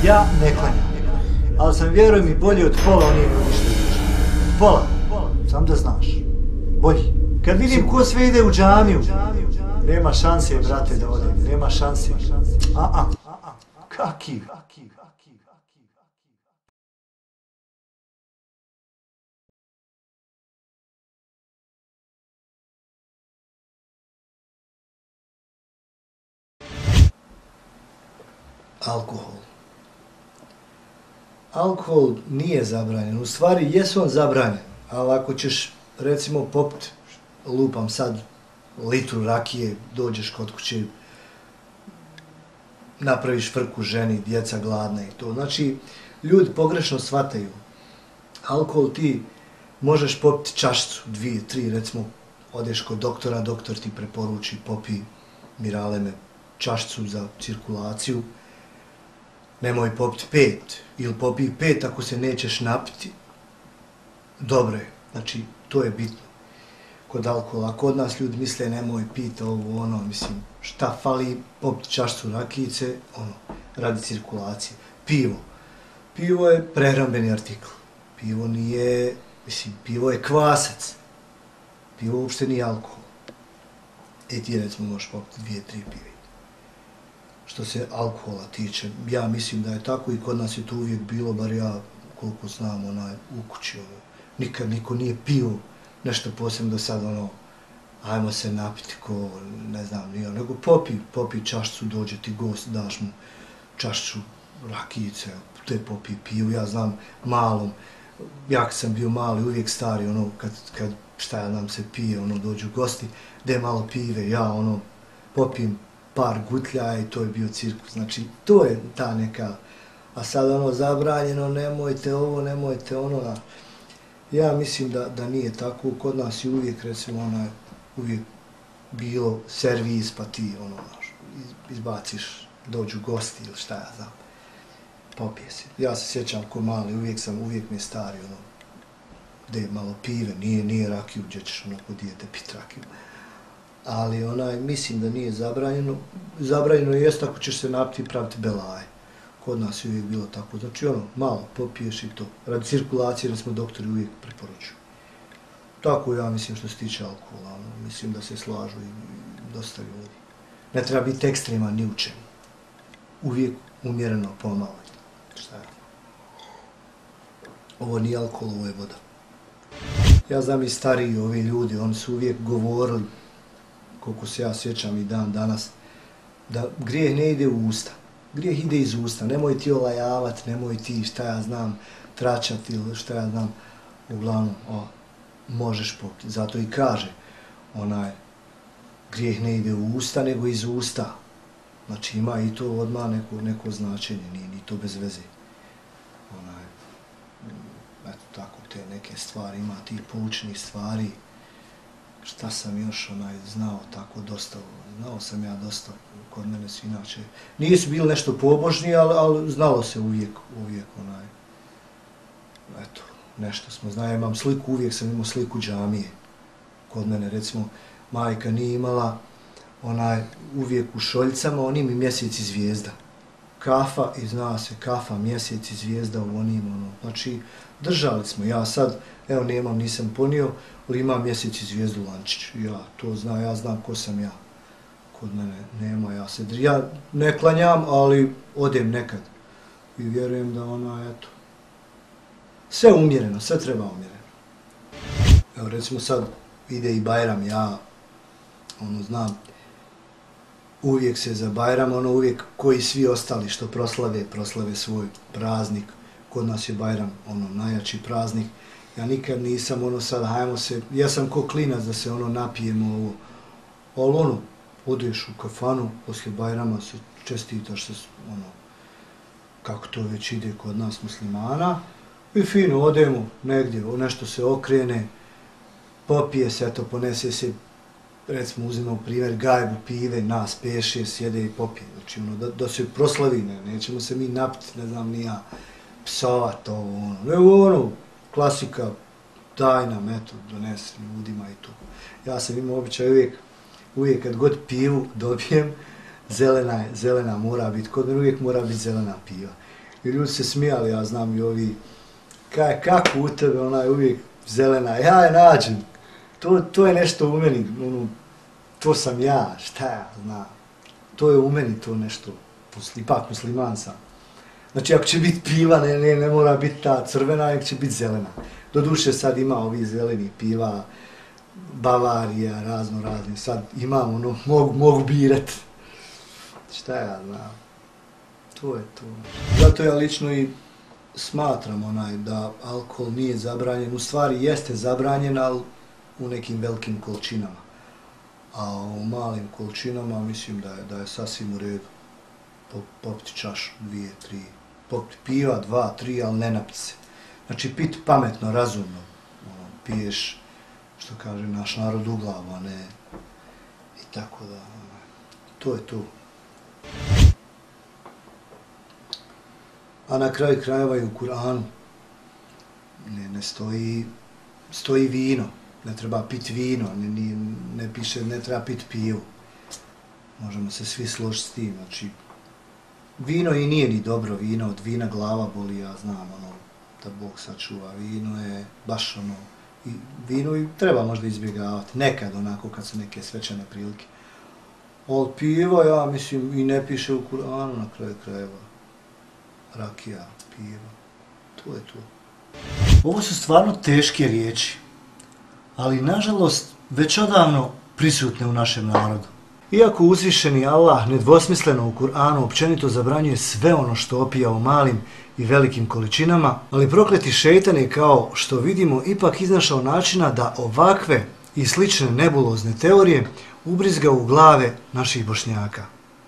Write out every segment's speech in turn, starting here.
Ja ne klanjam, ali sam, vjeruj mi, bolji od pola onih ljudi što idu. Pola, sam da znaš. Bolji. Kad vidim ko sve ide u džamiju, nema šanse, brate, da odem, nema šanse. Kaki? Alkohol. Alkohol nije zabranjen, u stvari jesu on zabranjen, ali ako ćeš recimo popit, lupam sad, litru rakije, dođeš kod kuće, napraviš frku ženi, djeca gladna i to. Znači, ljudi pogrešno shvataju. Alkohol ti možeš popiti čašicu, 2, 3, recimo, odeš kod doktora, doktor ti preporuči, popi Miraleme čašicu za cirkulaciju, nemoj popiti 5, ili popij 5 ako se nećeš napiti. Dobro je, znači, to je bitno kod alkohola. Kod nas ljudi misle nemoj piti ovo, ono, mislim, šta fali, popiti čašicu rakijice, ono, radi cirkulacije. Pivo. Pivo je prehrambeni artikl. Pivo nije, mislim, pivo je kvasac. Pivo uopšte nije alkohol. Ti recimo možeš popiti 2, 3 pive. Što se alkohola tiče, ja mislim da je tako i kod nas je to uvijek bilo, bar ja koliko znam, u kući, nikad niko nije pio nešto posebno do sad, ajmo se napiti ko, ne znam, nije, nego popi čašicu, dođe ti gost, daš mu čašicu rakijice, te popi piju, ja znam malom, ja kad sam bio mali, uvijek stari, kad šta ja nam se pije, dođu gosti, gde malo pive, ja, popim par gutlja i to je bio cirkus. Znači, to je ta neka, a sad zabranjeno, nemojte ovo, nemojte ono. Ja mislim da nije tako, kod nas je uvijek, recimo, uvijek bilo servis, pa ti, izbaciš, dođu gosti ili šta ja znam, popije se. Ja se sjećam ko mali, uvijek mi je stari, gde malo pive, nije rakiju, gdje ćeš kod dijete pit rakiju. Ali mislim da nije zabranjeno. Zabranjeno je jest ako ćeš se napiti i praviti belaje. Kod nas je uvijek bilo tako. Znači malo popiješ i to. Radi cirkulacije, recimo, doktori uvijek preporučuju. Tako ja mislim što se tiče alkohola. Mislim da se slažu i dosta ljudi. Ne treba biti ekstreman ni u čemu. Uvijek umjereno, pomalo. Šta je? Ovo nije alkohol, ovo je voda. Ja znam i stariji ovi ljudi, oni su uvijek govorili, koliko se ja sjećam i dan danas, da grijeh ne ide u usta. Grijeh ide iz usta. Nemoj ti olajavat, nemoj ti, šta ja znam, tračati ili šta ja znam. Uglavnom, možeš popiti. Zato i kaže, grijeh ne ide u usta, nego iz usta. Znači ima i to odmah neko značenje, nije ni to bez veze. Eto tako, te neke stvari, ima tih poučnih stvari. Šta sam još znao tako dosta, znao sam ja dosta, kod mene su inače, nisu bili nešto pobožni, ali znalo se uvijek, eto, nešto smo znali, imam sliku, uvijek sam imao sliku džamije, kod mene, recimo, majka nije imala, uvijek u šoljcama, onim i mjesec i zvijezda, kafa, i zna se, kafa, mjesec i zvijezda u onim, znači, držali smo, ja sad, evo nemam, nisam ponio, ali imam mjesec i zvijezdu lančić, ja znam ko sam ja, kod mene nema, ja ne klanjam, ali odem nekad i vjerujem da eto, sve umjereno, sve treba umjereno. Evo recimo sad ide i Bajram, ja, znam, uvijek se za Bajram, uvijek koji svi ostali što proslave svoj praznik, kod nas je Bajram, najjači praznik. Ja nikad nisam sad, hajmo se, ja sam ko klinac da se napijemo ovo, ali odeš u kafanu, poslije Bajrama se čestitaš se, kako to već ide kod nas muslimana, i fino odemo negdje, nešto se okrene, popije se, eto, ponese se, recimo uzimamo primjer, gajbu pive, nas 5-6 sjede i popije, znači da se proslavi, nećemo se mi napiti, ne znam ni ja, psovat, nego klasika, daj nam, eto, donesi ljudima i to. Ja sam imao običaj uvijek kad god pivu dobijem, zelena mora biti, kod mene uvijek mora biti zelena piva. I ljudi se smijali, ja znam i ovi, kako u tebe, ona je uvijek zelena, ja je nađem. To je nešto u meni, to sam ja, šta ja znam. To je u meni to nešto, ipak musliman sam. Znači ako će biti piva, ne mora biti ta crvena, nek će biti zelena. Doduše sad ima ovi zeleni piva, Bavarija, razni, sad imam, mogu birat. Šta ja znam, to je to. Zato ja lično i smatram da alkohol nije zabranjen, u stvari jeste zabranjen, ali u nekim velikim količinama. A u malim količinama mislim da je sasvim u redu. Popiti čašu, 2, 3, popiti piva, 2, 3, ali ne napiti se. Znači piti pametno, razumno. Piješ, što kaže naš narod, u glavu, a ne i tako da. To je to. A na kraju krajeva i u Kur'anu ne stoji vino. Ne treba piti vino, ne piše ne treba piti pivu. Možemo se svi složiti s tim. Znači, vino i nije ni dobro vino, od vina glava boli, ja znam, da Bog sačuva. Vino je baš i vino i treba možda izbjegavati. Nekad onako kad su neke svečane prilike. Od piva, ja mislim, i ne piše u Kur'anu na kraju krajeva. Rakija, piva, to je to. Ovo su stvarno teške riječi, ali nažalost već odavno prisutne u našem narodu. Iako uzvišeni Allah nedvosmisleno u Kur'anu općenito zabranjuje sve ono što opija u malim i velikim količinama, ali prokleti šejtan je, kao što vidimo, ipak iznašao načina da ovakve i slične nebulozne teorije ubrizga u glave naših Bošnjaka.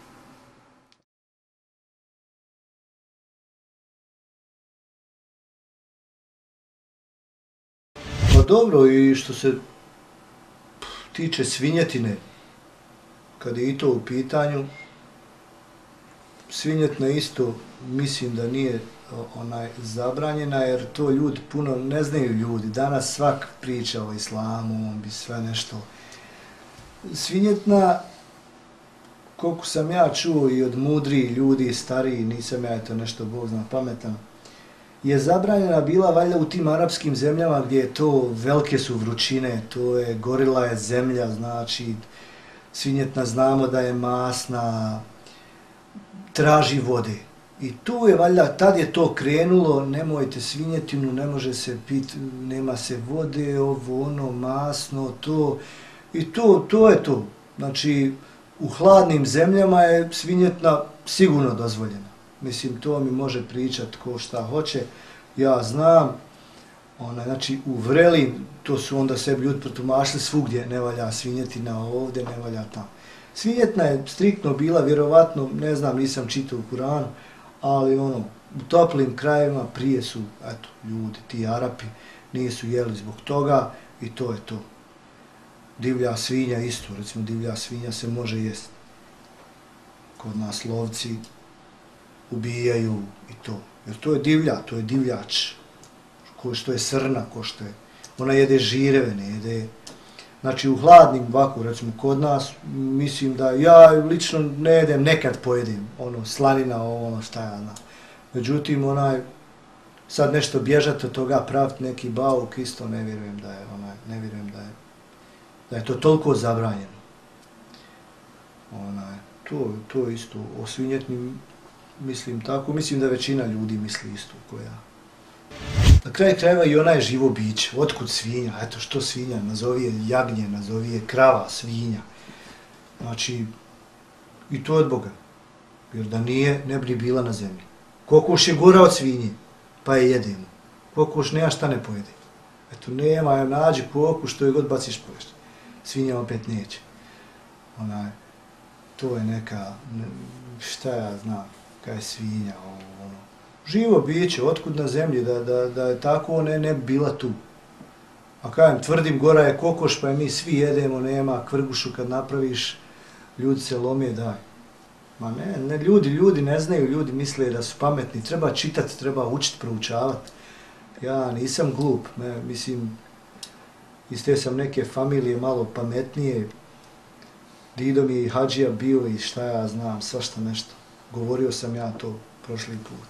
Pa dobro, i što se tiče svinjetine, kad je i to u pitanju, svinjetina isto mislim da nije zabranjena, jer to ljudi puno ne znaju ljudi. Danas svak priča o islamu, on bi sve nešto. Svinjetina, koliko sam ja čuo i od mudrih ljudi, stariji, nisam ja to nešto Bog zna pametan, je zabranjena bila valjda u tim arapskim zemljama gdje je to, velike su vrućine, to je, gorila je zemlja, znači svinjetina znamo da je masna, traži vode. I tu je valjda, tad je to krenulo, nemojte svinjetinu, ne može se piti, nema se vode, ovo, ono, masno, to. I to je to. Znači, u hladnim zemljama je svinjetina sigurno dozvoljena. Mislim, to mi može pričati ko šta hoće. Ja znam, znači u vreli, to su onda sebi ljudi protumašili, svugdje ne valja svinjetina, ovdje ne valja tamo. Svinjetina je striktno bila, vjerovatno, ne znam, nisam čitao u Kur'anu, ali u toplim krajevima prije su, eto, ljudi, ti Arapi, nisu jeli zbog toga i to je to. Divlja svinja isto, recimo divlja svinja se može jesti. Kod nas lovci ubijaju i to. Jer to je divlja, to je divljač. Ko što je srna, ko što je. Ona jede žireve, ne jede. Znači u hladnim ovako, recimo kod nas, mislim da ja lično ne jedem, nekad pojedem. Slanina, šta ja znam. Međutim, sad nešto bježati od toga, praviti neki bauk, isto ne vjerujem da je to toliko zabranjeno. To isto, o svinjetnim mislim tako, mislim da većina ljudi misli isto ko ja. Na kraju krajeva i ona je živo biće, otkud svinja, eto što svinja, nazovi je jagnje, nazovi je krava, svinja. Znači, i to je od Boga, jer da nije, ne bi bila na zemlji. Kokoš je gora od svinje, pa je jedemo. Kokoš nema šta ne pojede. Eto, nema, nađi kokoš, što je god baciš poješ. Svinja opet neće. To je neka, šta ja znam, kaj je svinja, živo biće, otkud na zemlji, da je tako, ne bi bila tu. A kajem, tvrdim, gora je kokoš, pa je mi svi jedemo, nema kvrgušu kad napraviš, ljudi se lome, daj. Ma ne, ljudi ne znaju, ljudi misle da su pametni, treba čitati, treba učiti, proučavati. Ja nisam glup, mislim, iz te sam neke familije malo pametnije, dido mi je i hadžija bio i šta ja znam, svašta nešto. Govorio sam ja to prošli put.